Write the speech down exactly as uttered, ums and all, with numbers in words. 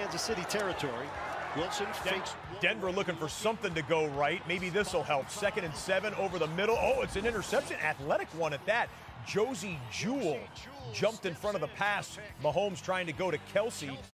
Kansas City territory. Wilson fakes. Denver looking for something to go right. Maybe this will help. Second and seven over the middle. Oh, it's an interception. Athletic one at that. Josey Jewell jumped in front of the pass. Mahomes trying to go to Kelsey.